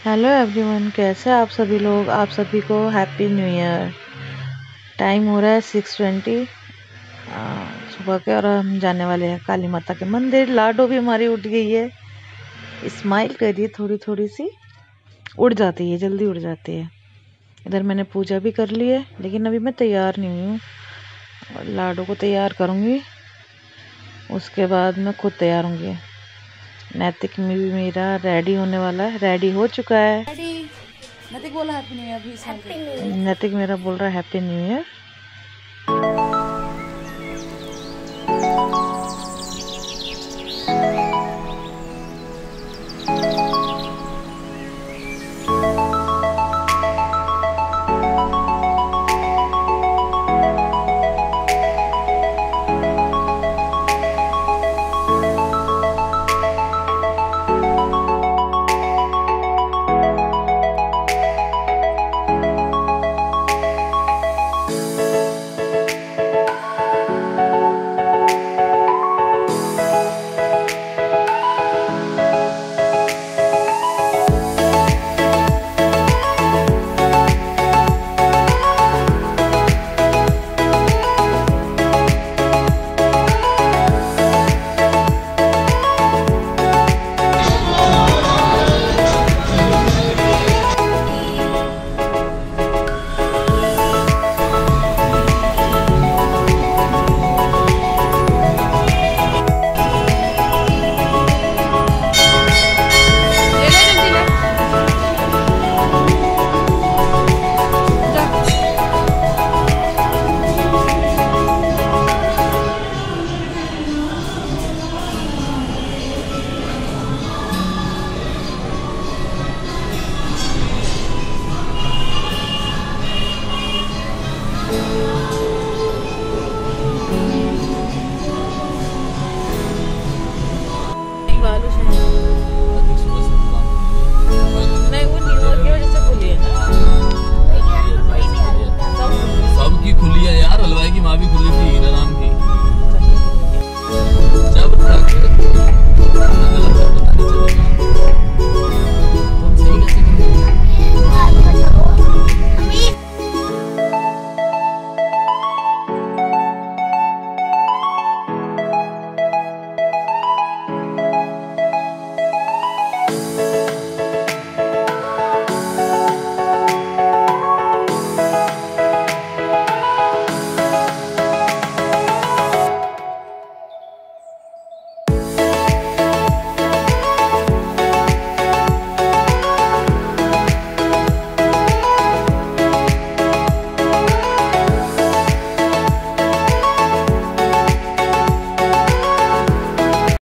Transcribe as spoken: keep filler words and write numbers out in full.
Hello everyone, कैसे आप सभी लोग। आप सभी को हैप्पी न्यू ईयर। टाइम हो रहा है सिक्स ट्वेंटी सुबह के और हम जाने वाले हैं काली माता के मंदिर। लाडो भी हमारी उठ गई है, स्माइल करिए, थोड़ी थोड़ी सी उड़ जाती है, जल्दी उड़ जाती है। इधर मैंने पूजा भी कर ली है, लेकिन अभी मैं तैयार नहीं हुई हूँ। और लाडो को तैयार करूँगी, उसके बाद मैं खुद तैयार होंगी। नैतिक में भी मेरा रेडी होने वाला है, रेडी हो चुका है। नैतिक बोला हैप्पी न्यू ईयर। नैतिक मेरा बोल रहा है हैप्पी न्यू ईयर।